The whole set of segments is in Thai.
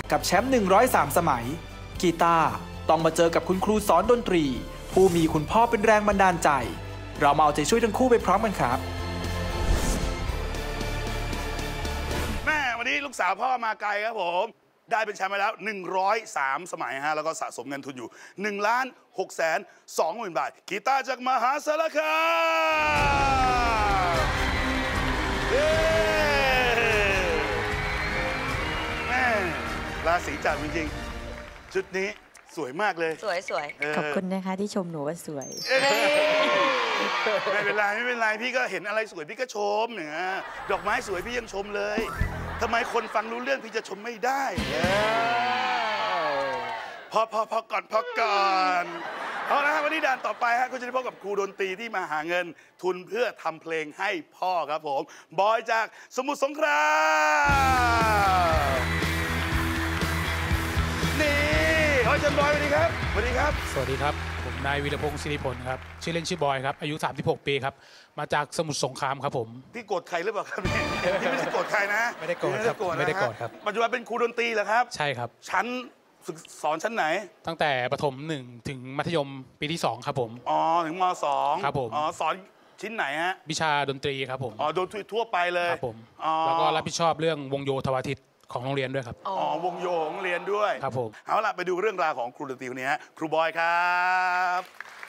กับแชมป์103 สมัยกีตาร์ต้องมาเจอกับคุณครูสอนดนตรีผู้มีคุณพ่อเป็นแรงบันดาลใจเรามาเอาใจช่วยทั้งคู่ไปพร้อมกันครับแม่วันนี้ลูกสาวพ่อมาไกลครับผมได้เป็นแชมป์มาแล้ว103 สมัยฮะแล้วก็สะสมเงินทุนอยู่1,620,000 บาทกีตาร์จากมหาสารคามแม่ราศีจับจริงๆชุดนี้สวยมากเลยสวยขอบคุณนะคะที่ชมหนูว่าสวยไม่เป็นไรพี่ก็เห็นอะไรสวยพี่ก็ชมเนี่ยดอกไม้สวยพี่ยังชมเลยทำไมคนฟังรู้เรื่องพี่จะชมไม่ได้พอก่อนเอาละวันนี้ด่านต่อไปฮะก็จะได้พบกับครูดนตรีที่มาหาเงินทุนเพื่อทำเพลงให้พ่อครับผมบอยจากสมุทรสงครามนี่อาจารย์บอยสวัสดีครับสวัสดีครับสวัสดีครับผมนายวีรพงศ์ศิริผลครับชื่อเล่นชื่อบอยครับอายุ36 ปีครับมาจากสมุทรสงครามครับผมพี่โกรธใครหรือเปล่าครับนี่ไม่ใช่โกรธใครนะไม่ได้โกรธครับไม่ได้โกรธครับปัจจุบันเป็นครูดนตรีเหรอครับใช่ครับชั้นสอนชั้นไหนตั้งแต่ประถม1ถึงมัธยมปีที่2ครับผมอ๋อถึงม.2 ครับผมอ๋อสอนชิ้นไหนฮะวิชาดนตรีครับผมอ๋อดนตรีทั่วไปเลยครับผมแล้วก็รับผิดชอบเรื่องวงโยธวาทิตของโรงเรียนด้วยครับอ๋อวงโยของโรงเรียนด้วยครับผมเอาล่ะไปดูเรื่องราวของครูดนตรีคนนี้ฮะครูบอยครับ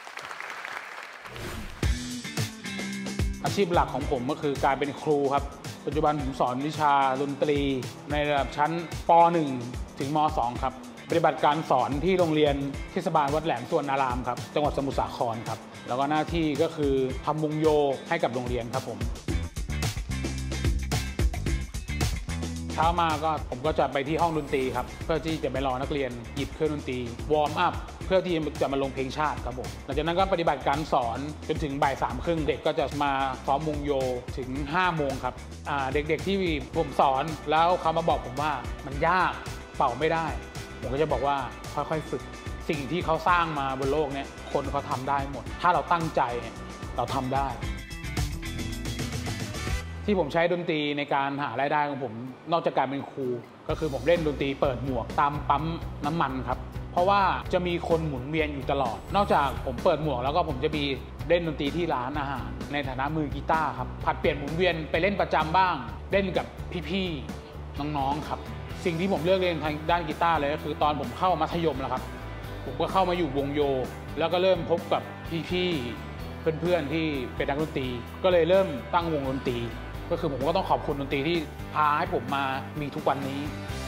อาชีพหลักของผมก็คือการเป็นครูครับปัจจุบันผมสอนวิชาดนตรีในระดับชั้นป.1 ถึงม.2 ครับปฏิบัติการสอนที่โรงเรียนเทศบาลวัดแหลมสวนอารามครับจังหวัดสมุทรสาครครับแล้วก็หน้าที่ก็คือทำวงโยให้กับโรงเรียนครับผมเช้ามาก็ผมก็จะไปที่ห้องดนตรีครับเพื่อที่จะไปรอนักเรียนหยิบเครื่องดนตรีวอร์มอัพเพื่อที่จะมาลงเพลงชาติครับผมหลังจากนั้นก็ปฏิบัติการสอนจนถึงบ่าย3:30เด็กก็จะมาซ้อมวงโยถึง5 โมงครับเด็กๆที่ผมสอนแล้วเขามาบอกผมว่ามันยากเป่าไม่ได้ผมก็จะบอกว่าค่อยๆฝึกสิ่งที่เขาสร้างมาบนโลกนี้คนเขาทำได้หมดถ้าเราตั้งใจเราทำได้ที่ผมใช้ดนตรีในการหารายได้ของผมนอกจากการเป็นครูก็คือผมเล่นดนตรีเปิดหมวกตามปั๊มน้ำมันครับเพราะว่าจะมีคนหมุนเวียนอยู่ตลอดนอกจากผมเปิดหมวกแล้วก็ผมจะมีเล่นดนตรีที่ร้านอาหารในฐานะมือกีตาร์ครับผัดเปลี่ยนหมุนเวียนไปเล่นประจำบ้างเล่นกับพี่ๆน้องๆครับสิ่งที่ผมเลือกเรียนทางด้านกีตาร์เลยก็คือตอนผมเข้ามัธยมแล้วครับผมก็เข้ามาอยู่วงโยแล้วก็เริ่มพบกับพี่ๆเพื่อนๆที่เป็นนักดนตรีก็เลยเริ่มตั้งวงดนตรีก็คือผมก็ต้องขอบคุณดนตรีที่พาให้ผมมามีทุกวันนี้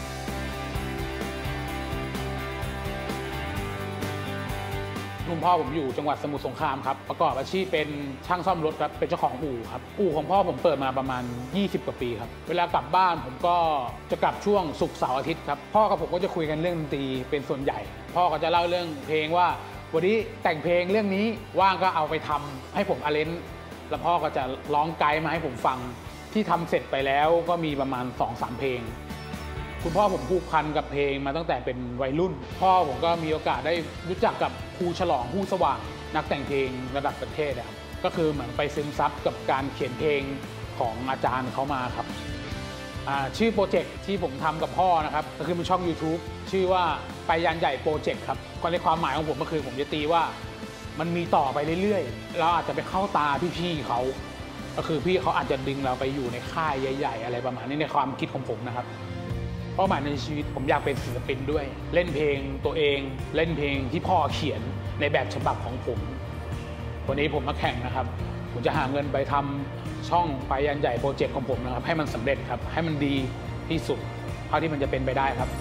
คุณพ่อผมอยู่จังหวัดสมุทรสงครามครับประกอบอาชีพเป็นช่างซ่อมรถครับเป็นเจ้าของอู่ครับอู่ของพ่อผมเปิดมาประมาณ20 กว่าปีครับเวลากลับบ้านผมก็จะกลับช่วงศุกร์เสาร์อาทิตย์ครับพ่อกับผมก็จะคุยกันเรื่องดนตรีเป็นส่วนใหญ่พ่อก็จะเล่าเรื่องเพลงว่าวันนี้แต่งเพลงเรื่องนี้ว่างก็เอาไปทำให้ผมอาเลนแล้วพ่อก็จะร้องไกด์มาให้ผมฟังที่ทำเสร็จไปแล้วก็มีประมาณ 2-3 เพลงคุณพ่อผมผูกพันกับเพลงมาตั้งแต่เป็นวัยรุ่นพ่อผมก็มีโอกาสได้รู้จักกับครูฉลองผู้สว่างนักแต่งเพลงระดับประเทศครับก็คือเหมือนไปซึมซับกับการเขียนเพลงของอาจารย์เขามาครับชื่อโปรเจกต์ที่ผมทำกับพ่อนะครับก็คือเป็นช่อง YouTube ชื่อว่าไปยันใหญ่โปรเจกต์ครับในความหมายของผมก็คือผมจะตีว่ามันมีต่อไปเรื่อยๆเราอาจจะไปเข้าตาพี่ๆเขาก็คือพี่เขาอาจจะดึงเราไปอยู่ในค่ายใหญ่ๆอะไรประมาณนี้ในความคิดของผมนะครับเป้าหมายในชีวิตผมอยากเป็นศิลปินด้วยเล่นเพลงตัวเองเล่นเพลงที่พ่อเขียนในแบบฉบับของผมวันนี้ผมมาแข่งนะครับผมจะหาเงินไปทำช่องไปยันใหญ่โปรเจกต์ของผมนะครับให้มันสำเร็จครับให้มันดีที่สุดเท่าที่มันจะเป็นไปได้ครับ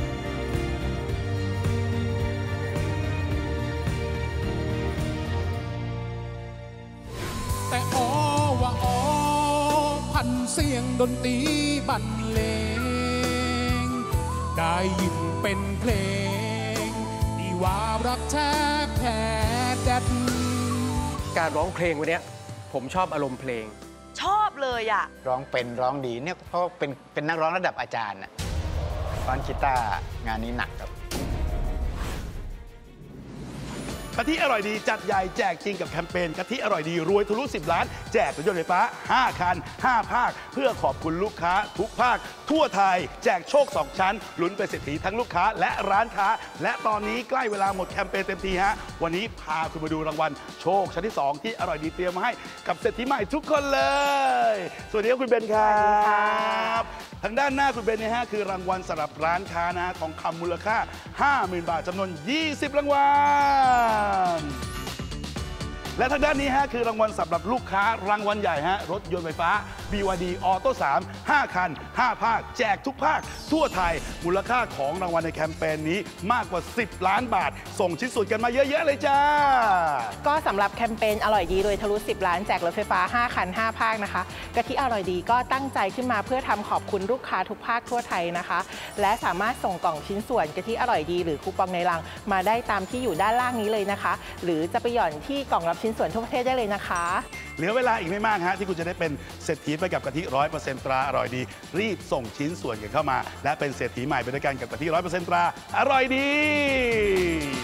แต่ว่าพันเสียงดนตรีบรรเลงได้ยินเป็นเพลงที่ว่ารักแทบแท้แดดการร้องเพลงวันนี้ผมชอบอารมณ์เพลงชอบเลยอะร้องเป็นร้องดีเนี่ยเพราะเป็นนักร้องระดับอาจารย์นะฟังกีตาร์งานนี้หนักครับกะทิอร่อยดีจัดใหญ่แจกจริงกับแคมเปญกะทิอร่อยดีรวยทะลุ10 ล้านแจกรถยนต์ไฟฟ้า5 คัน 5 ภาคเพื่อขอบคุณลูกค้าทุกภาคทั่วไทยแจกโชค 2 ชั้นลุ้นเป็นเศรษฐีทั้งลูกค้าและร้านค้าและตอนนี้ใกล้เวลาหมดแคมเปญเต็มทีฮะวันนี้พาคุณมาดูรางวัลโชคชั้นที่ 2 ที่อร่อยดีเตรียมมาให้กับเศรษฐีใหม่ทุกคนเลยสวัสดีครับคุณเบนครับทางด้านหน้าคุณเบนเนี่ยฮะคือรางวัลสำหรับร้านค้านะฮะทองคำมูลค่า 50,000 บาทจำนวน 20 รางวัลและทางด้านนี้ฮะคือรางวัลสำหรับลูกค้ารางวัลใหญ่ฮะรถยนต์ไฟฟ้า BYD Auto 3 5 คัน 5 ภาคแจกทุกภาคทั่วไทยมูลค่าของรางวัลในแคมเปญนี้มากกว่า10 ล้านบาทส่งชิ้นส่วนกันมาเยอะๆเลยจ้าก็สำหรับแคมเปญอร่อยดีโดยทะลุ10 ล้านแจกรถไฟฟ้า5 คัน 5 ภาคนะคะกะทิอร่อยดีก็ตั้งใจขึ้นมาเพื่อทำขอบคุณลูกค้าทุกภาคทั่วไทยนะคะและสามารถส่งกล่องชิ้นส่วนกะทิอร่อยดีหรือคูปองในรังมาได้ตามที่อยู่ด้านล่างนี้เลยนะคะหรือจะไปหย่อนที่กล่องรับชิ้นส่วนทั่วประเทศได้เลยนะคะเหลือเวลาอีกไม่มากฮะที่คุณจะได้เป็นเศรษฐีไปกับกะทิ 100% ตราอร่อยดีรีบส่งชิ้นส่วนกันเข้ามาและเป็นเศรษฐีใหม่ไปด้วยกันกับกะทิ 100% ตราอร่อยดี